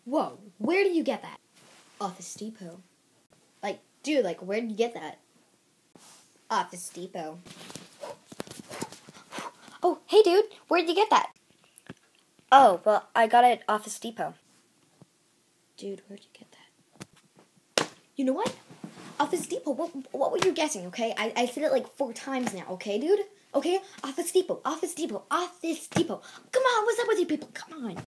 Whoa, where did you get that? Office Depot. Dude, where did you get that? Office Depot. Oh, hey dude, where did you get that? Oh, well, I got it at Office Depot. Dude, where'd you get that? You know what? Office Depot, what were you guessing, okay? I said it 4 times now, okay, dude? Okay? Office Depot, Office Depot, Office Depot. Come on, what's up with you people? Come on.